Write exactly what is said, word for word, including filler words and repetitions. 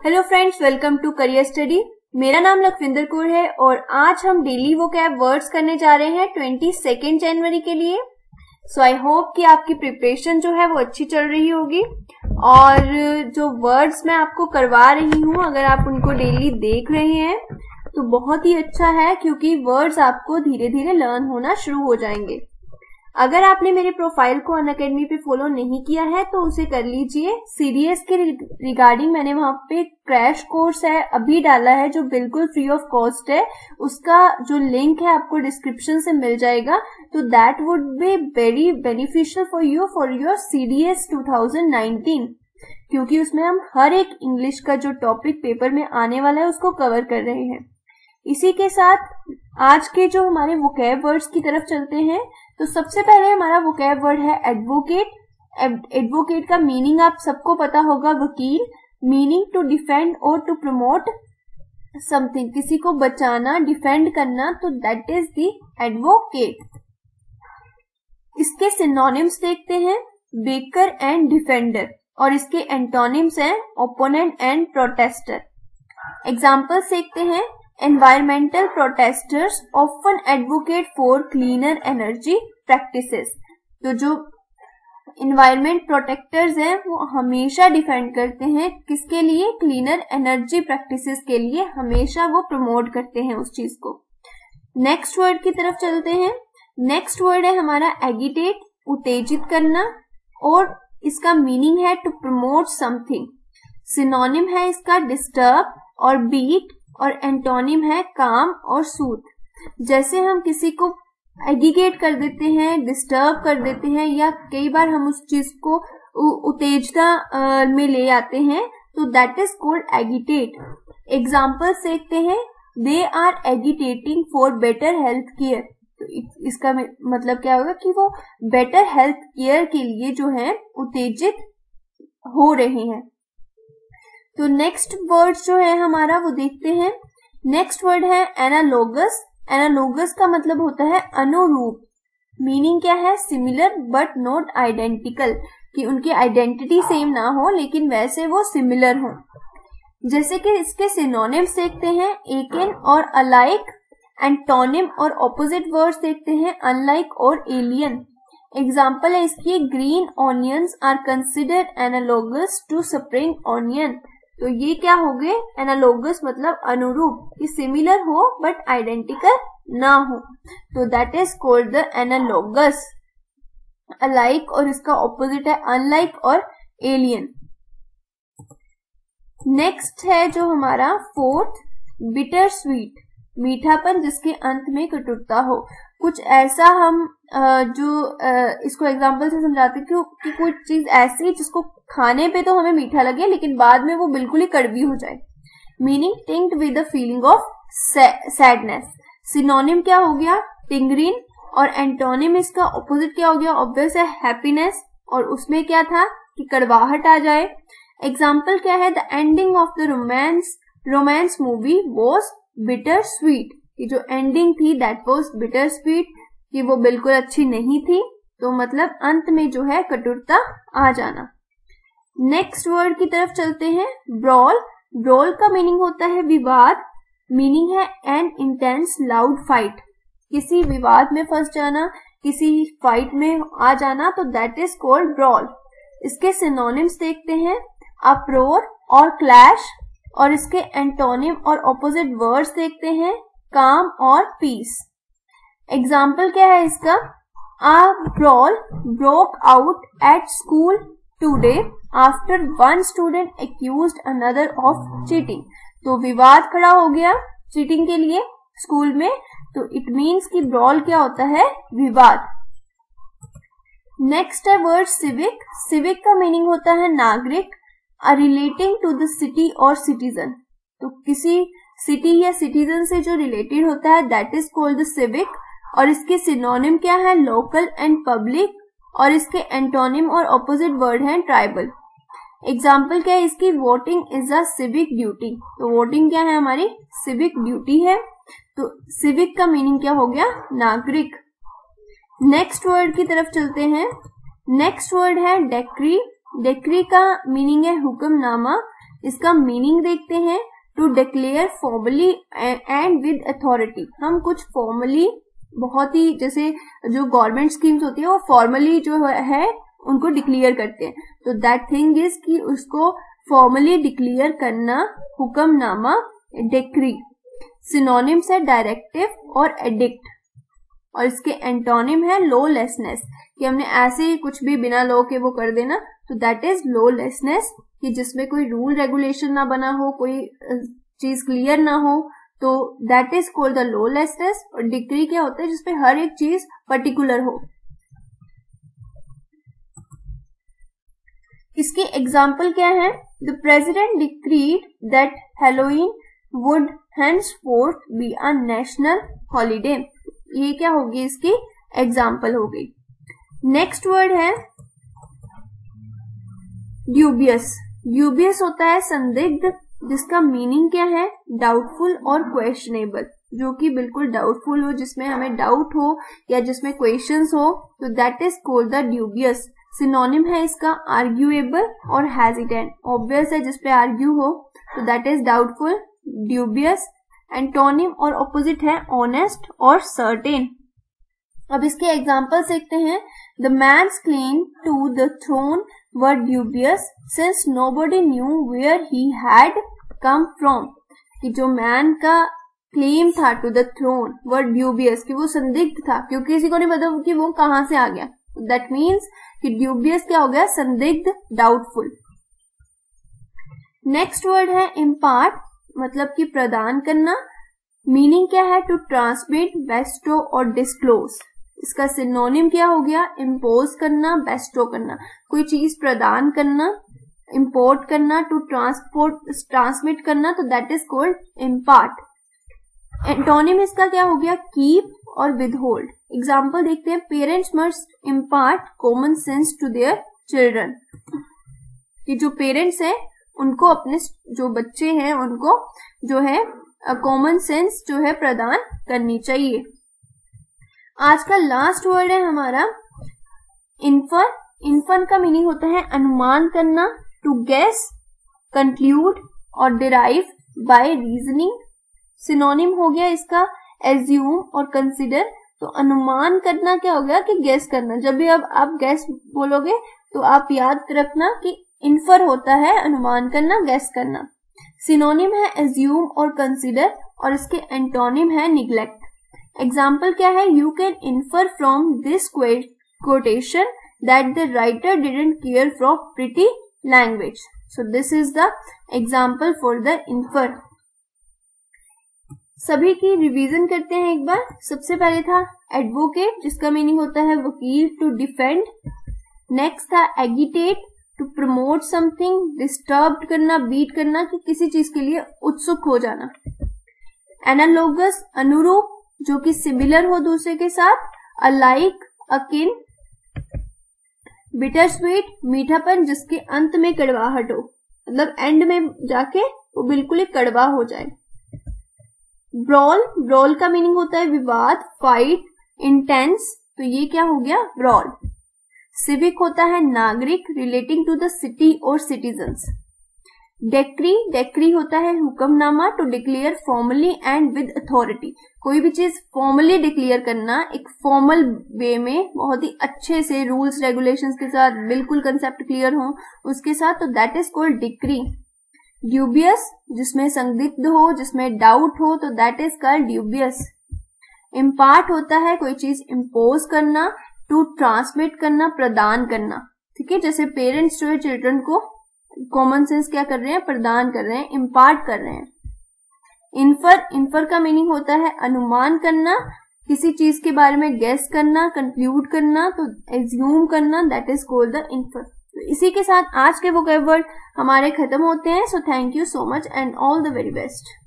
Hello friends, welcome to career study. मेरा नाम लखविंदर कौर है और आज हम डेली वोकैब वर्ड्स करने जा रहे हैं बाईस जनवरी के लिए। सो आई होप कि आपकी प्रिपरेशन जो है वो अच्छी चल रही होगी और जो वर्ड्स मैं आपको करवा रही हूँ अगर आप उनको डेली देख रहे हैं तो बहुत ही अच्छा है, क्योंकि वर्ड्स आपको धीरे धीरे लर्न होना शुरू हो जाएंगे। अगर आपने मेरे प्रोफाइल को अनअकैडमी पे फॉलो नहीं किया है तो उसे कर लीजिए। सीडीएस के रिगार्डिंग मैंने वहां पे क्रैश कोर्स है अभी डाला है जो बिल्कुल फ्री ऑफ कॉस्ट है। उसका जो लिंक है आपको डिस्क्रिप्शन से मिल जाएगा, तो that would be very beneficial for you for your CDS two thousand nineteen, क्योंकि उसमें हम हर एक इंग्लिश का जो टॉपिक पेपर में आने वाला है उसको कवर कर रहे हैं। इसी के साथ आज के जो हमारे वोकैब वर्ड्स की तरफ चलते हैं। तो सबसे पहले हमारा वोकैब वर्ड है एडवोकेट। एडवोकेट का मीनिंग आप सबको पता होगा, वकील। मीनिंग टू डिफेंड और टू प्रमोट समथिंग, किसी को बचाना, डिफेंड करना, तो दैट इज द एडवोकेट। इसके सिनोनिम्स देखते हैं, बेकर एंड डिफेंडर, और इसके एंटोनिम्स हैं ओपोनेंट एंड प्रोटेस्टर। एग्जाम्पल्स देखते हैं, environmental protesters often advocate for cleaner energy practices। तो जो environment protectors हैं वो हमेशा डिफेंड करते हैं किसके लिए? क्लीनर एनर्जी प्रैक्टिसेस के लिए हमेशा वो प्रमोट करते हैं उस चीज को। नेक्स्ट वर्ड की तरफ चलते हैं। नेक्स्ट वर्ड है हमारा एगिटेट, उत्तेजित करना, और इसका मीनिंग है टू प्रमोट समथिंग। सिनोनिम है इसका डिस्टर्ब और बीट, और एंटोनिम है काम और सूद। जैसे हम किसी को एगिगेट कर देते हैं, डिस्टर्ब कर देते हैं, या कई बार हम उस चीज को उत्तेजना में ले आते हैं, तो that is called agitate. Examples देखते हैं, they are agitating for better health care. तो इसका मतलब क्या होगा कि वो बेटर हेल्थ केयर के लिए जो है उत्तेजित हो रहे हैं। तो नेक्स्ट वर्ड जो है हमारा वो देखते हैं। नेक्स्ट वर्ड है एनालोगस। एनालोगस का मतलब होता है अनुरूप। मीनिंग क्या है? सिमिलर बट नॉट आइडेंटिकल, कि उनकी आइडेंटिटी सेम ना हो लेकिन वैसे वो सिमिलर हो। जैसे कि इसके सिनोनिम्स देखते हैं, एकेन और अलाइक। एंटोनिम और ऑपोजिट वर्ड्स देखते हैं, अनलाइक और एलियन। एग्जाम्पल है इसकी, green onions are considered analogous to spring onion. तो ये क्या हो गए? एनालोगस मतलब अनुरूप, कि सिमिलर हो बट आइडेंटिकल ना हो, तो that is called the analogous. Alike और इसका ऑपोजिट है अनलाइक और एलियन। नेक्स्ट है जो हमारा फोर्थ, बिटर स्वीट, मीठापन जिसके अंत में कटुता हो। कुछ ऐसा हम जो इसको एग्जांपल से समझाते क्यों कि कोई चीज ऐसी जिसको खाने पे तो हमें मीठा लगे लेकिन बाद में वो बिल्कुल ही कड़वी हो जाए। Meaning tinged with the feeling of sadness. Synonym क्या हो गया? टिंगरिन, और एंटोनिम इसका ऑपोजिट क्या हो गया? ऑब्वियस है हैप्पीनेस, और उसमें क्या था कि कड़वाहट आ जाए। एग्जाम्पल क्या है? The ending of the romance romance movie was bitter sweet. कि जो एंडिंग थी दैट वॉज बिटर स्वीट, कि वो बिल्कुल अच्छी नहीं थी, तो मतलब अंत में जो है कटुरता आ जाना। नेक्स्ट वर्ड की तरफ चलते हैं, ब्रॉल। ब्रॉल का मीनिंग होता है विवाद। मीनिंग है एन इंटेंस लाउड फाइट, किसी विवाद में फंस जाना, किसी फाइट में आ जाना, तो दैट इज कॉल्ड ब्रॉल। इसके सिनोनिम्स देखते हैं, अप्रोर और क्लैश, और इसके एंटोनिम और ऑपोजिट वर्ड्स देखते हैं, काम और पीस। एग्जाम्पल क्या है इसका? A brawl broke out at school today after one student accused another of cheating. तो विवाद खड़ा हो गया चीटिंग के लिए स्कूल में, तो इट मीन्स कि ब्रॉल क्या होता है? विवाद। नेक्स्ट है वर्ड सिविक। सिविक का मीनिंग होता है नागरिक, रिलेटिंग टू द सिटी और सिटीजन। तो किसी सिटी या सिटीजन से जो रिलेटेड होता है that is called the civic, और इसके सिनोनिम क्या है? लोकल एंड पब्लिक, और इसके एंटोनिम और ऑपोजिट वर्ड है ट्राइबल। एग्जाम्पल क्या है इसकी? Voting is a civic duty. तो वोटिंग क्या है? हमारी सिविक ड्यूटी है। तो सिविक का मीनिंग क्या हो गया? नागरिक। नेक्स्ट वर्ड की तरफ चलते हैं। नेक्स्ट वर्ड है डेक्री। डेक्री का मीनिंग है हुक्मनामा। इसका मीनिंग देखते हैं। To declare formally and with authority, हम कुछ फॉर्मली, बहुत ही जैसे जो गवर्नमेंट स्कीम्स होती है वो फॉर्मली जो है उनको डिक्लेयर करते हैं, तो दैट थिंग इज कि उसको फॉर्मली डिक्लेयर करना, हुक्मनामा, डिक्री। सिनोनिम्स है डायरेक्टिव और एडिक्ट, और इसके एंटोनिम है लॉलेसनेस, कि हमने ऐसे ही कुछ भी बिना लॉ के वो कर देना, तो दैट इज लॉलेसनेस, कि जिसमें कोई रूल रेगुलेशन ना बना हो, कोई चीज क्लियर ना हो, तो that is called the lawlessness. और डिक्री क्या होता है, जिसपे हर एक चीज पर्टिकुलर हो। इसके एग्जाम्पल क्या है? The president decreed that Halloween would henceforth be a national holiday. ये क्या होगी, इसकी एग्जाम्पल हो गई। नेक्स्ट वर्ड है ड्यूबियस। ड्यूबियस होता है संदिग्ध, जिसका मीनिंग क्या है? डाउटफुल और क्वेश्चनेबल, जो कि बिल्कुल डाउटफुल हो, जिसमें हमें डाउट हो या जिसमें क्वेश्चंस हो, तो that is called the dubious. Synonym है इसका आर्ग्यूएबल और हेजिटेंट। ऑब्वियस है जिसपे आर्ग्यू हो, तो that is doubtful, dubious. Antonym और ऑपोजिट है ऑनेस्ट और सर्टेन। अब इसके एग्जाम्पल्स देखते हैं। The man's claim to the throne were dubious since nobody knew where he had come from, कि जो मैन का क्लेम था to the throne were dubious, कि वो संदिग्ध था क्योंकि किसी को नहीं पता कि वो कहां से आ गया। दैट मीन्स कि ड्यूबियस क्या हो गया? संदिग्ध, डाउटफुल। नेक्स्ट वर्ड है इम्पार्ट, मतलब कि प्रदान करना। मीनिंग क्या है? टू ट्रांसमिट, बेस्टो और डिस्क्लोज। इसका सिनोनिम क्या हो गया? इम्पोज करना, बेस्टो करना, कोई चीज प्रदान करना, इम्पोर्ट करना, टू ट्रांसपोर्ट, ट्रांसमिट करना, तो that is called impart. Antonym इसका क्या हो गया? कीप और विदहोल्ड। एग्जाम्पल देखते हैं। Parents must impart common sense to their children, कि जो पेरेंट्स हैं उनको अपने जो बच्चे हैं उनको जो है कॉमन सेंस जो है प्रदान करनी चाहिए। आज का लास्ट वर्ड है हमारा इन्फर। इन्फर का मीनिंग होता है अनुमान करना, टू गेस, कंक्लूड और डिराइव बाय रीजनिंग। सिनोनिम हो गया इसका एज्यूम और कंसिडर। तो अनुमान करना क्या हो गया? कि गेस करना। जब भी अब आप गेस बोलोगे तो आप याद रखना कि इन्फर होता है अनुमान करना, गेस करना। सिनोनिम है एज्यूम और कंसिडर, और इसके एंटोनिम है निग्लेक्ट। एग्जाम्पल क्या है? You can infer from this quotation that the writer didn't care for pretty language. So this is the example for the infer. सभी की रिवीजन करते हैं एक बार। सबसे पहले था एडवोकेट, जिसका मीनिंग होता है वकील, टू डिफेंड। नेक्स्ट था agitate, to promote something, disturb करना, बीट करना, कि किसी चीज के लिए उत्सुक हो जाना। एनालोगस, अनुरूप, जो कि सिमिलर हो दूसरे के साथ। Alike, akin. बिटर स्वीट, मीठापन, जिसके अंत में कड़वाहट हो, मतलब एंड में जाके वो बिल्कुल ही कड़वा हो जाए। ब्रॉल, ब्रॉल का मीनिंग होता है विवाद, फाइट, इंटेंस, तो ये क्या हो गया? ब्रॉल। सिविक होता है नागरिक, रिलेटिंग टू द सिटी और सिटीजन्स। डेक्री, डेक्री होता है हुक्मनामा, to declare formally and with authority. कोई भी चीज फॉर्मली डिक्लेयर करना, एक फॉर्मल वे में, बहुत ही अच्छे से रूल्स रेगुलेशंस के साथ, बिल्कुल कंसेप्ट क्लियर हो उसके साथ, तो that is called decree. Dubious, जिसमें संदिग्ध हो, जिसमें डाउट हो, तो that is called dubious. Impart होता है कोई चीज इम्पोज करना, टू ट्रांसमिट करना, प्रदान करना। ठीक है, जैसे पेरेंट्स जो है चिल्ड्रन को कॉमन सेंस क्या कर रहे हैं? प्रदान कर रहे हैं, इम्पार्ट कर रहे हैं। इन्फर, इन्फर का मीनिंग होता है अनुमान करना, किसी चीज के बारे में गेस करना, कंक्लूड करना, तो एज्यूम करना, that is called the infer. तो इसी के साथ आज के वोकैब वर्ड हमारे खत्म होते हैं। So thank you so much and all the very best.